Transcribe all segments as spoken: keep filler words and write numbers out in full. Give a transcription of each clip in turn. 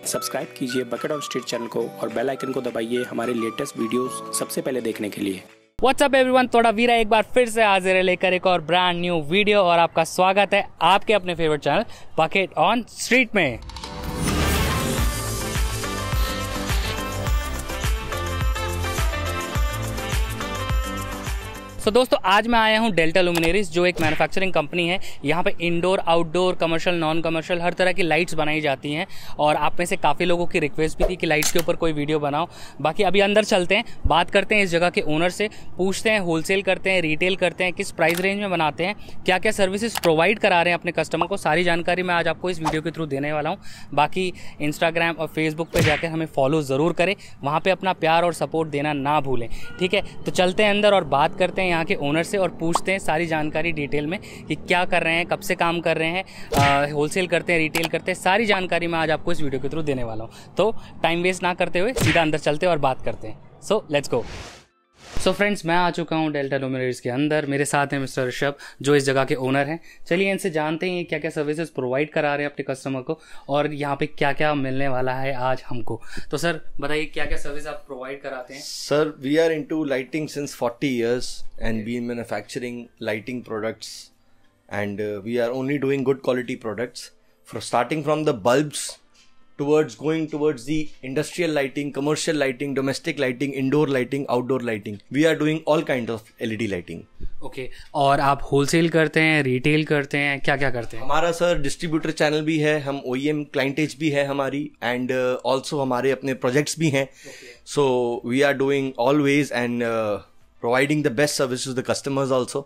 Subscribe कीजिए bucket of street channel को और बेल आइकन को दबाइए हमारे लेटेस्ट वीडियोस सबसे पहले देखने के लिए। व्हाट्सअप एवरीवन, थोड़ा वीरा एक बार फिर से हाजिर है लेकर एक और ब्रांड न्यू वीडियो और आपका स्वागत है आपके अपने favourite channel Bucket on Street में। सो so, दोस्तों आज मैं आया हूँ डेल्टा लुमिनरीज जो एक मैन्युफैक्चरिंग कंपनी है। यहाँ पे indoor, outdoor, commercial, non commercial हर तरह की लाइट्स बनाई जाती हैं और आप में से काफ़ी लोगों की रिक्वेस्ट भी थी कि लाइट्स के ऊपर कोई वीडियो बनाओ। बाकी अभी अंदर चलते हैं, बात करते हैं इस जगह के ओनर से, पूछते हैं होलसेल करते हैं, रिटेल करते हैं, किस प्राइस रेंज में बनाते हैं, क्या क्या सर्विसेज प्रोवाइड करा रहे हैं अपने कस्टमर को। सारी जानकारी मैं आज आपको इस वीडियो के थ्रू देने वाला हूँ। बाकी इंस्टाग्राम और फेसबुक पर जाकर हमें फॉलो ज़रूर करें, वहाँ पर अपना प्यार और सपोर्ट देना ना भूलें, ठीक है। तो चलते हैं अंदर और बात करते हैं यहाँ के ओनर से और पूछते हैं सारी जानकारी डिटेल में कि क्या कर रहे हैं, कब से काम कर रहे हैं, होलसेल करते हैं, रिटेल करते हैं। सारी जानकारी मैं आज आपको इस वीडियो के थ्रू देने वाला हूं। तो टाइम वेस्ट ना करते हुए सीधा अंदर चलते हैं और बात करते हैं। So let's go. So friends, मैं आ चुका हूं डेल्टा लुमिनरीज के अंदर। मेरे साथ हैं मिस्टर ऋषभ जो इस जगह के ओनर हैं। चलिए इनसे जानते हैं क्या क्या सर्विसेज प्रोवाइड करा रहे हैं अपने कस्टमर को और यहाँ पे क्या क्या मिलने वाला है आज हमको। तो सर बताइए क्या क्या सर्विस आप प्रोवाइड कराते हैं। Sir, we are into lighting since forty years and we manufacturing lighting products and uh, we are only doing good quality products for starting from the bulbs towards going towards the industrial lighting, commercial lighting, domestic lighting, indoor lighting, outdoor lighting. We are doing all kinds of L E D lighting. Okay okay. और आप wholesale करते हैं, retail करते हैं, क्या क्या करते हैं? हमारा सर डिस्ट्रीब्यूटर चैनल भी है, हम O E M क्लाइंटेज भी है हमारी एंड ऑल्सो uh, हमारे अपने प्रोजेक्ट्स भी हैं। So we are doing always and providing the best service to the customers also.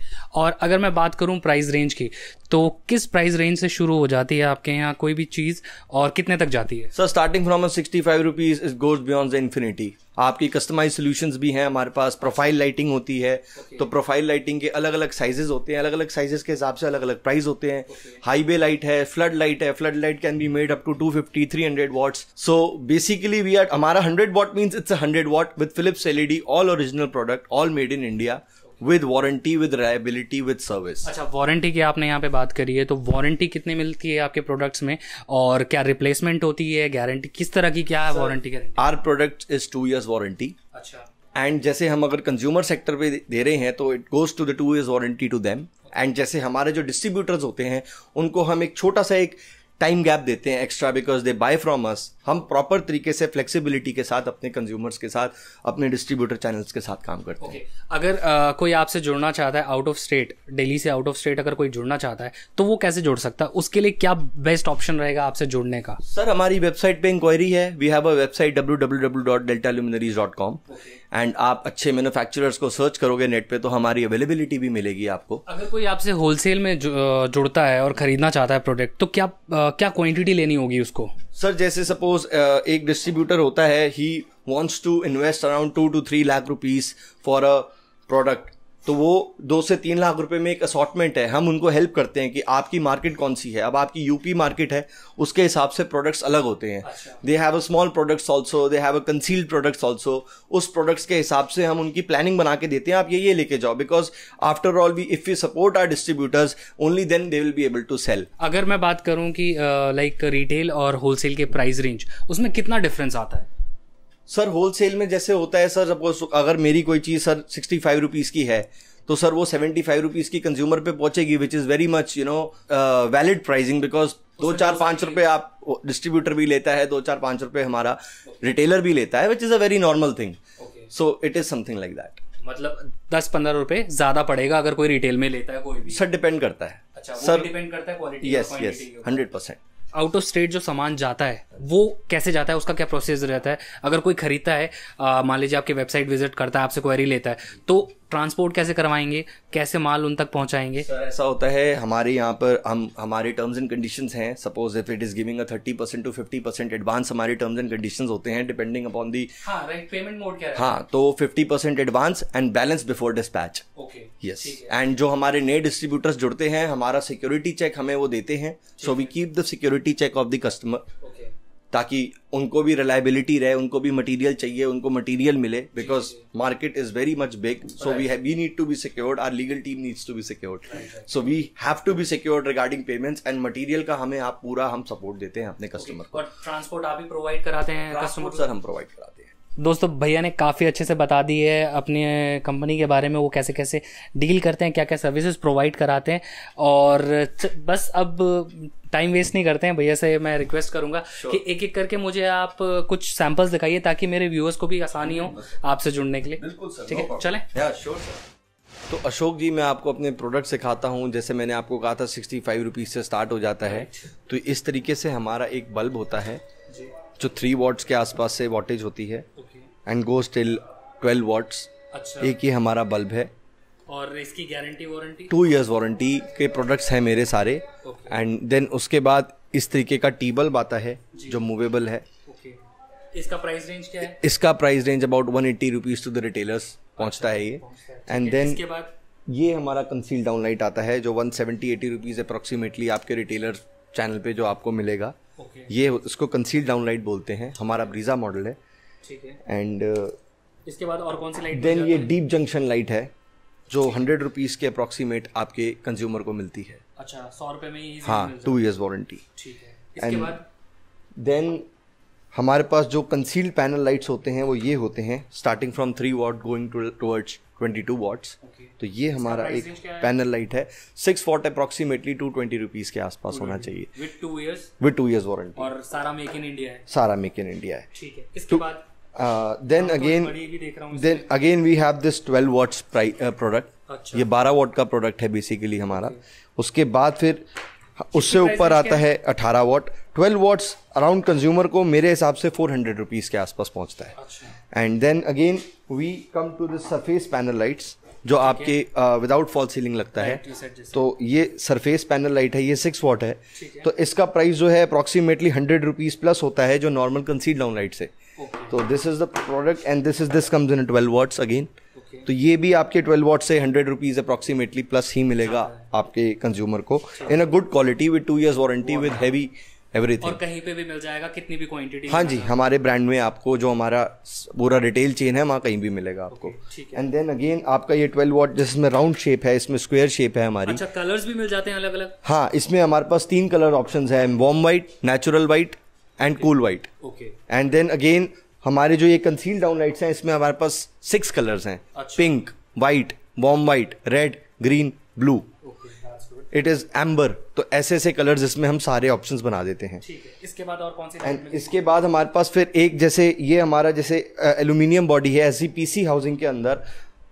और अगर मैं बात करूं प्राइस रेंज की, तो किस प्राइस रेंज से शुरू हो जाती है आपके यहाँ कोई भी चीज़ और कितने तक जाती है? Sir starting from sixty five rupees it goes beyond the infinity. आपकी कस्टमाइज सॉल्यूशंस भी हैं हमारे पास। प्रोफाइल लाइटिंग होती है, okay. तो प्रोफाइल लाइटिंग के अलग अलग साइजेस होते हैं, अलग अलग साइजेस के हिसाब से अलग अलग प्राइस होते हैं। हाईवे लाइट है, फ्लड लाइट है। Flood light can be made up to two fifty three hundred watts. So basically we are, हमारा hundred watt means it's hundred watt with Philips LED, all original product, all made in India, with warranty, with reliability, with service. अच्छा, warranty की आपने यहाँ पे बात करी है, तो वारंटी कितनी मिलती है आपके प्रोडक्ट्स में और क्या रिप्लेसमेंट होती है, गारंटी किस तरह की, क्या है warranty? Guarantee our product is two years warranty. अच्छा। एंड जैसे हम अगर कंज्यूमर सेक्टर पे दे रहे हैं तो it goes to the two years warranty to them. And जैसे हमारे जो डिस्ट्रीब्यूटर्स होते हैं उनको हम एक छोटा सा एक टाइम गैप देते हैं extra, because they buy from us. हम प्रॉपर तरीके से फ्लेक्सिबिलिटी के साथ अपने कंज्यूमर्स के साथ, अपने डिस्ट्रीब्यूटर चैनल्स के साथ काम करते okay. हैं। अगर आ, कोई आपसे जुड़ना चाहता है आउट ऑफ स्टेट, दिल्ली से आउट ऑफ स्टेट अगर कोई जुड़ना चाहता है तो वो कैसे जुड़ सकता है? उसके लिए क्या बेस्ट ऑप्शन रहेगा आपसे जुड़ने का? सर हमारी वेबसाइट पे इंक्वायरी है। We have a website W W W dot Delta Luminaries dot com and आप अच्छे मैन्युफैक्चरर्स को सर्च करोगे नेट पे तो हमारी अवेलेबिलिटी भी मिलेगी आपको। अगर कोई आपसे होलसेल में जुड़ता है और खरीदना चाहता है प्रोडक्ट, तो क्या आ, क्या क्वांटिटी लेनी होगी उसको? सर जैसे सपोज एक डिस्ट्रीब्यूटर होता है, he wants to invest around two two three lakh rupees for a product, तो वो दो से तीन लाख रुपए में एक असॉर्टमेंट है। हम उनको हेल्प करते हैं कि आपकी मार्केट कौन सी है। अब आपकी यूपी मार्केट है, उसके हिसाब से प्रोडक्ट्स अलग होते हैं। They have a small products also, they have a concealed products also. उस प्रोडक्ट्स के हिसाब से हम उनकी प्लानिंग बना के देते हैं, आप ये ये लेके जाओ, because after all we if we support our distributors only then they will be able to sell. अगर मैं बात करूं कि लाइक रिटेल और होलसेल के प्राइस रेंज, उसमें कितना डिफरेंस आता है? सर होलसेल में जैसे होता है, सर सपोज अगर मेरी कोई चीज़ सर सिक्सटी फाइव रुपीज़ की है तो सर वो सेवेंटी फाइव रुपीज़ की कंज्यूमर पे पहुंचेगी, which is very much you know valid pricing, because दो चार पाँच रुपए आप डिस्ट्रीब्यूटर भी लेता है, दो चार पाँच रुपए हमारा रिटेलर भी लेता है, which is a very normal thing. So it is something like that. मतलब दस पंद्रह रुपए ज्यादा पड़ेगा अगर कोई रिटेल में लेता है कोई भी? सर डिपेंड करता है। अच्छा, वो सर डिपेंड करता है quality. Yes yes hundred percent. Out of state जो सामान जाता है वो कैसे जाता है, उसका क्या प्रोसेस रहता है? अगर कोई खरीदता है, मान लीजिए आपके वेबसाइट विजिट करता है, आपसे क्वेरी लेता है, तो ट्रांसपोर्ट कैसे करवाएंगे, कैसे माल उन तक पहुंचाएंगे? सर ऐसा होता है हमारे यहाँ पर, हम हमारे टर्म्स एंड कंडीशंस हैं। Suppose if it is giving a thirty percent to fifty percent advance, हमारे टर्म्स एंड कंडीशंस होते हैं डिपेंडिंग अपॉन दी। हाँ राइट, पेमेंट मोड क्या है? हाँ, तो fifty percent advance and balance before dispatch. Okay, yes. And जो हमारे नए डिस्ट्रीब्यूटर्स जुड़ते हैं, हमारा सिक्योरिटी चेक हमें वो देते हैं, so we keep the security check of the customer ताकि उनको भी रिलायबिलिटी रहे, उनको भी मटेरियल चाहिए, उनको मटेरियल मिले, because market is very much big, so we we need to be secured, our legal team needs to be secured, so we have to be secured regarding payments and material का हमें आप पूरा हम support देते हैं अपने customer को। और ट्रांसपोर्ट आप ही प्रोवाइड कराते हैं कस्टमर? सर हम प्रोवाइड कराते हैं। दोस्तों भैया ने काफ़ी अच्छे से बता दी है अपनी कंपनी के बारे में, वो कैसे कैसे डील करते हैं, क्या क्या सर्विसेज प्रोवाइड कराते हैं। और बस अब टाइम वेस्ट नहीं करते हैं, भैया से मैं रिक्वेस्ट करूंगा कि एक एक करके मुझे आप कुछ सैंपल्स दिखाइए ताकि मेरे व्यूअर्स को भी आसानी हो आपसे जुड़ने के लिए। बिल्कुल सर, ठीक है, चलें। Sure sir. तो अशोक जी, मैं आपको अपने प्रोडक्ट सिखाता हूँ। जैसे मैंने आपको कहा था सिक्सटी फाइव रुपीज़ से स्टार्ट हो जाता है, तो इस तरीके से हमारा एक बल्ब होता है जो थ्री वॉट्स के आसपास से वॉटेज होती है and goes till twelve watts. अच्छा, एक ये हमारा बल्ब है। और इसकी guarantee warranty? Two years warranty के प्रोडक्ट्स हैं मेरे सारे। एंड देन उसके बाद इस तरीके का टी बल्ब आता है जो मूवेबल है। ओके, इसका प्राइस रेंज क्या है? इसका price range about one eighty rupees to the retailers पहुंचता है ये। एंड देन इसके बाद ये हमारा कंसील डाउन लाइट आता है जो one seventy eighty rupees approximately आपके रिटेलर चैनल पे जो आपको मिलेगा। okay. ये उसको कंसील डाउन लाइट बोलते हैं, हमारा ब्रीजा मॉडल है। ठीक है। एंड इसके बाद और कौन सी लाइट? देन ये डीप जंक्शन लाइट है जो हंड्रेड रुपीज़ के अप्रॉक्सीमेट आपके कंज्यूमर को मिलती है। अच्छा, सौ रुपये में ही? हाँ, टू इयर्स वारंटी। ठीक है। इसके बाद देन हमारे पास जो कंसील्ड पैनल लाइट्स होते हैं वो ये होते हैं, starting from three watt going towards twenty two watts. तो ये हमारा एक पैनल लाइट है, six watt approximately two twenty rupees के आसपास होना चाहिए, with two years with two years warranty. और सारा मेक इन इंडिया है? सारा मेक इन इंडिया है। ठीक है। इसके बाद then again then again we have this twelve watts product. ये बारह वॉट का प्रोडक्ट है बेसिकली हमारा। उसके बाद फिर उससे ऊपर आता है अठारह watt. Twelve watts around consumer को मेरे हिसाब से फोर हंड्रेड रुपीज़ के आसपास पहुंचता है। And then again we come to this surface panel lights जो आपके विदाउट फॉल सीलिंग लगता है। तो ये सरफेस पैनल लाइट है, ये सिक्स वॉट है। तो इसका प्राइस जो है अप्रॉक्सीमेटली हंड्रेड रुपीज़ प्लस होता है जो नॉर्मल कंसील डाउन लाइट से। तो this is the product and this is this comes in twelve watts again. तो ये भी आपके ट्वेल्व वॉट से हंड्रेड रुपीज़ अप्रॉक्सीमेटली प्लस ही मिलेगा आपके कंज्यूमर को in a good quality with two years warranty with heavy everything. और कहीं पे भी मिल जाएगा, कितनी भी क्वांटिटी? हाँ जी, हमारे ब्रांड में आपको जो हमारा पूरा रिटेल चेन है वहाँ कहीं भी मिलेगा आपको। एंड देन अगेन आपका ये ट्वेल्व वॉट जिसमें राउंड शेप है, इसमें स्क्वायर शेप है हमारी। अच्छा, कलर्स भी मिल जाते हैं अलग अलग? हाँ, इसमें हमारे पास तीन कलर ऑप्शंस है, warm white, natural white and cool white. Okay. And then again हमारे जो ये कंसील डाउन लाइट्स हैं इसमें हमारे पास सिक्स कलर्स हैं। अच्छा। Pink, white, warm white, red, green, blue, it is amber. तो ऐसे ऐसे कलर्स इसमें हम सारे ऑप्शंस बना देते हैं। ठीक है। इसके बाद और कौन सी? एंड इसके बाद हमारे पास फिर एक जैसे ये हमारा जैसे एल्यूमिनियम बॉडी है ऐसी पीसी हाउसिंग के अंदर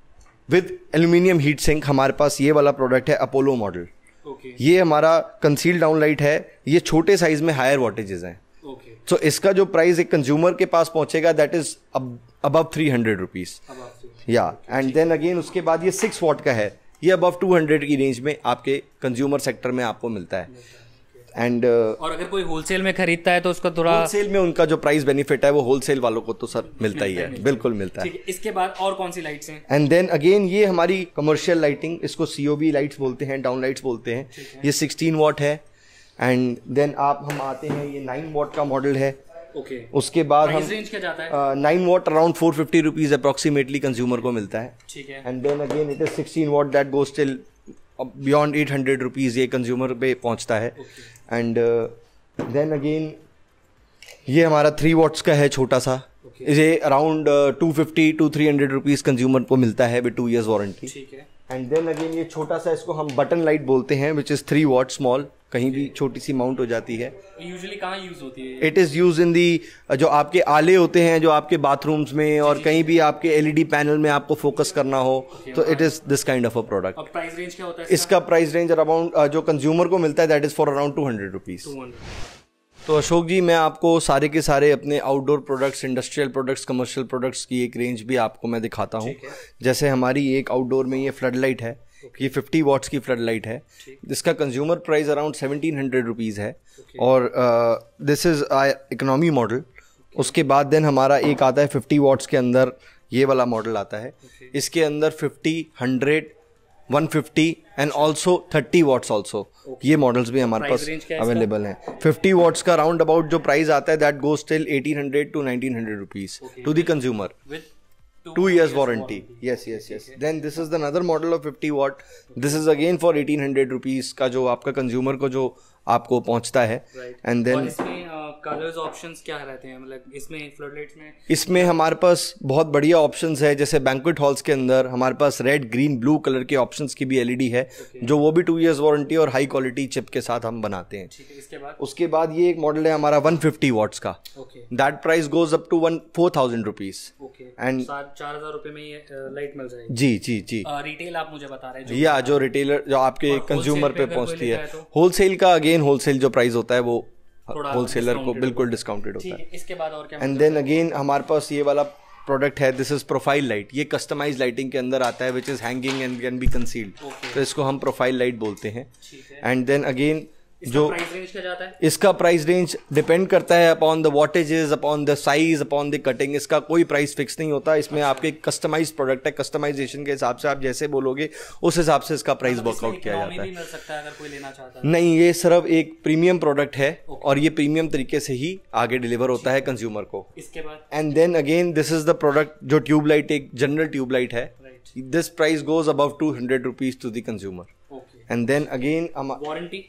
विद एल्यूमिनियम हीट सिंक। हमारे पास ये वाला प्रोडक्ट है अपोलो मॉडल। okay. ये हमारा कंसील डाउन लाइट है, ये छोटे साइज में हायर वॉटेजेस हैं। okay. तो so, इसका जो प्राइस एक कंज्यूमर के पास पहुंचेगा that is above three hundred rupees या। एंड देन अगेन उसके बाद ये सिक्स वॉट का है, ये अबव टू हंड्रेड की रेंज में आपके कंज्यूमर सेक्टर में आपको मिलता है। एंड uh, और अगर कोई होलसेल में खरीदता है तो उसका थोड़ा होलसेल में उनका जो प्राइस बेनिफिट है वो होलसेल वालों को तो सर मिलता ही है, बिल्कुल मिलता है। इसके बाद और कौन सी लाइट्स हैं? एंड देन अगेन ये हमारी कमर्शियल लाइटिंग, इसको सीओबी लाइट्स बोलते हैं, डाउन लाइट्स बोलते हैं। ये सिक्सटीन वॉट है। एंड देन आप हम आते हैं, ये नाइन वॉट का मॉडल है। ओके। उसके बाद हम रेंज क्या जाता है? Nine watt around four fifty rupees approximately consumer को मिलता है। ठीक है। And then again it is sixteen watt that goes till beyond eight hundred rupees, ये कंज्यूमर पे पहुंचता है। एंड देन अगेन ये हमारा थ्री वॉट्स का है, छोटा सा। okay. ये around two fifty to three hundred rupees consumer को मिलता है विद टू इयर्स वारंटी। ठीक है। एंड देन अगेन ये छोटा सा, इसको हम बटन लाइट बोलते हैं, which is three watt small, कहीं भी छोटी सी माउंट हो जाती है। यूजुअली कहाँ यूज होती है? It is use in the जो आपके आले होते हैं जो आपके बाथरूम्स में, और कहीं भी आपके एलईडी पैनल में आपको फोकस करना हो, तो it is this kind of a product. Price range क्या होता है इसका? प्राइस रेंज अराउंड जो कंज्यूमर को मिलता है that is for around two hundred rupees. तो अशोक जी, मैं आपको सारे के सारे अपने outdoor products, industrial products, commercial products की एक रेंज भी आपको मैं दिखाता हूँ। जैसे हमारी एक आउटडोर में ये फ्लड लाइट है, ये फिफ्टी वॉट्स की फ्लड लाइट है, जिसका consumer price around seventeen hundred rupees है, और दिस इज़ इकोनॉमी मॉडल। उसके बाद देन हमारा एक आता है फिफ्टी वॉट्स के अंदर, ये वाला मॉडल आता है। इसके अंदर fifty, hundred one fifty and also thirty watts also. ये मॉडल्स भी हमारे पास अवेलेबल हैं। फिफ्टी वॉट्स का राउंड अबाउट जो प्राइस आता है that goes till eighteen hundred to nineteen hundred rupees to the consumer, two years warranty. yes yes yes okay. Then this is the another model of fifty watt. This is again for eighteen hundred rupees का जो आपका consumer को जो आपको पहुंचता है। And then और इसमें कलर्स ऑप्शंस क्या रहते हैं, मतलब इसमें फ्लडलाइट्स में इसमें हमारे पास बहुत बढ़िया ऑप्शंस है। जैसे बैंक्वेट हॉल्स के अंदर हमारे पास रेड ग्रीन ब्लू कलर के ऑप्शंस की भी एलईडी है okay. जो वो भी टू इयर्स वारंटी और हाई क्वालिटी चिप के साथ हम बनाते हैं। ठीक है, इसके बाद उसके बाद ये एक मॉडल है हमारा वन फिफ्टी वॉट्स का। That price goes up to one four thousand rupees and चार हजार रुपए में ये लाइट मिल जाएगी। जी जी जी रिटेल आप मुझे बता रहे हैं या जो रिटेलर जो आपके कंज्यूमर पे पहुंचती है। होलसेल का अगेन होलसेल जो प्राइस होता है वो होलसेलर को बिल्कुल डिस्काउंटेड होता है। इसके बाद और क्या? एंड देन अगेन हमारे पास ये वाला प्रोडक्ट है, दिस इज प्रोफाइल लाइट। ये कस्टमाइज लाइटिंग के अंदर आता है which is hanging and can be concealed, तो इसको हम प्रोफाइल लाइट बोलते हैं। एंड देन अगेन जो प्राइस रेंज क्या जाता है? इसका प्राइस रेंज डिपेंड करता है upon the wattages, upon the size, upon the cutting. इसका कोई प्राइस फिक्स नहीं होता। इसमें अच्छा। आपके कस्टमाइज प्रोडक्ट है, कस्टमाइजेशन के हिसाब से आप जैसे बोलोगे उस हिसाब से इसका प्राइस वर्कआउट किया जाता है। मिल सकता है अगर कोई लेना चाहता है? नहीं, ये सिर्फ एक प्रीमियम प्रोडक्ट है और ये प्रीमियम तरीके से ही आगे डिलीवर होता है कंज्यूमर को। इसके बाद and then again this is the product जो ट्यूबलाइट एक जनरल ट्यूबलाइट है। This price goes above two hundred rupees to the consumer. And then again warranty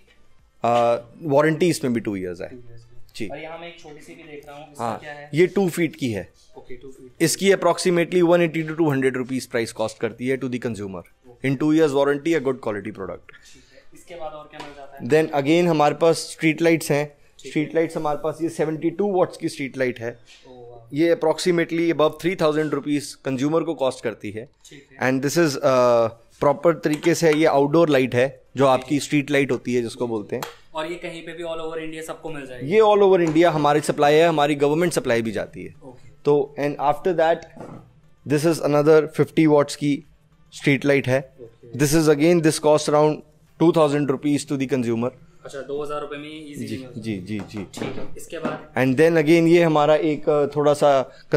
warranty uh, इसमें भी टू इयर्स है जी। और यहाँ मैं एक छोटी सी भी देख रहा हूँ, हाँ क्या है? ये टू फीट की है। Okay, two feet. इसकी approximately one eighty to two hundred rupees price cost करती है to the consumer in two years warranty, a good quality product. इसके बाद और क्या मिल जाता है? देन अगेन हमारे पास स्ट्रीट लाइट्स हैं। स्ट्रीट लाइट्स हमारे पास ये सेवेंटी टू वॉट्स की स्ट्रीट लाइट है। ये approximately above three thousand rupees consumer को कॉस्ट करती है। एंड दिस इज प्रॉपर तरीके से ये आउटडोर लाइट है जो आपकी स्ट्रीट लाइट होती है जिसको बोलते हैं। और ये कहीं पे भी ऑल ओवर इंडिया सबको मिल जाएगी? ये ऑल ओवर इंडिया हमारी सप्लाई है, हमारी गवर्नमेंट सप्लाई भी जाती है। okay. तो and after that this is another fifty watts की स्ट्रीट लाइट है। This is again this cost around two thousand rupees to the consumer. अच्छा, दो हजार रुपए में इजीली जी जी जी जी ठीक है। इसके बाद एंड देन अगेन ये हमारा एक थोड़ा सा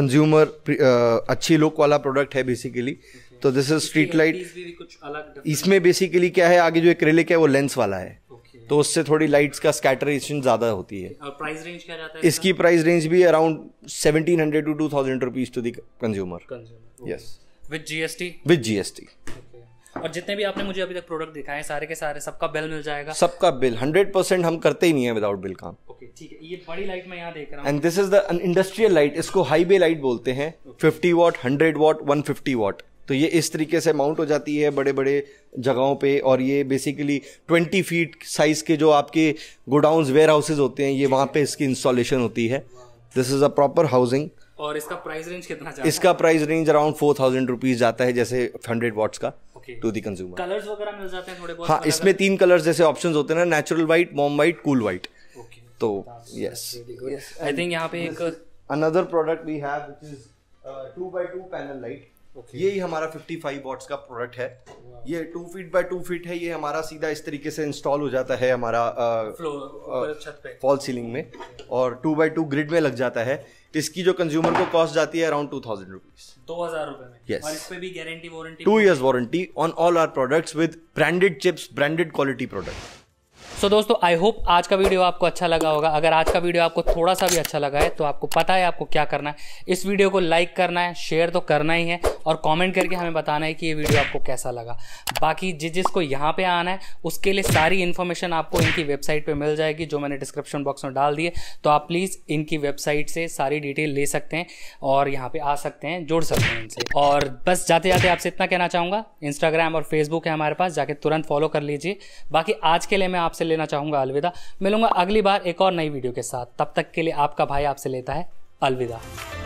कंज्यूमर अच्छी लुक वाला प्रोडक्ट है बेसिकली। तो दिस इज स्ट्रीट लाइट। कुछ अलग इसमें बेसिकली क्या है, आगे जो एक्रेलिक है वो लेंस वाला है, तो उससे थोड़ी लाइट्स का स्कैटरेशन ज्यादा होती है। और प्राइस रेंज क्या जाता है? इसकी प्राइस रेंज भी around seventeen hundred to two thousand rupees to the consumer. Yes, with GST? With GST. और जितने भी आपने मुझे अभी तक प्रोडक्ट दिखाए सारे के सारे सबका बिल मिल जाएगा? सबका बिल हंड्रेड परसेंट हम करते ही नहीं है विदाउट बिल काम। ओके, ठीक है। ये बड़ी लाइट मैं यहाँ देख रहा हूँ and this is the industrial light. इसको हाईवे लाइट बोलते हैं। Fifty watt, hundred watt, one fifty watt. तो ये इस तरीके से माउंट हो जाती है बड़े बड़े जगहों पे। और ये बेसिकली ट्वेंटी फीट साइज के जो आपके गोडाउन्स, वेयर हाउसेज होते हैं, ये वहाँ पे इसकी इंस्टॉलेशन होती है। This is a proper housing. और इसका प्राइस रेंज कितना जाता है? इसका price range around four thousand rupees जाता है, जैसे हंड्रेड वॉट्स का टू दी कंज्यूमर। कलर्स वगैरह मिल जाते हैं थोड़े बहुत? हाँ, इसमें तीन कलर्स जैसे ऑप्शंस होते हैं ना, natural white, warm white, cool white. तो यस, आई थिंक यहाँ पे एक another product we have which is two by two panel light. ये ही हमारा फिफ्टी फाइव वॉट्स का प्रोडक्ट है। ये two feet by two feet है। ये हमारा सीधा इस तरीके से इंस्टॉल हो जाता है हमारा फ्लोर छत पे, फॉल सीलिंग में, और टू बाय टू ग्रिड में लग जाता है। इसकी जो कंज्यूमर को कॉस्ट जाती है अराउंड टू थाउजेंड रुपीज, दो हजार रुपए में। yes. और इस पे भी guarantee warranty? Two years warranty on all our products with branded chips, branded quality product. So so, दोस्तों आई होप आज का वीडियो आपको अच्छा लगा होगा। अगर आज का वीडियो आपको थोड़ा सा भी अच्छा लगा है तो आपको पता है आपको क्या करना है। इस वीडियो को लाइक करना है, शेयर तो करना ही है, और कमेंट करके हमें बताना है कि ये वीडियो आपको कैसा लगा। बाकी जिस जिसको यहाँ पे आना है उसके लिए सारी इन्फॉर्मेशन आपको इनकी वेबसाइट पे मिल जाएगी, जो मैंने डिस्क्रिप्शन बॉक्स में डाल दिए। तो आप प्लीज़ इनकी वेबसाइट से सारी डिटेल ले सकते हैं और यहाँ पे आ सकते हैं, जुड़ सकते हैं इनसे। और बस जाते जाते आपसे इतना कहना चाहूँगा, इंस्टाग्राम और फेसबुक है हमारे पास, जाके तुरंत फॉलो कर लीजिए। बाकी आज के लिए मैं आपसे लेना चाहूँगा अलविदा। मिलूंगा अगली बार एक और नई वीडियो के साथ। तब तक के लिए आपका भाई आपसे लेता है अलविदा।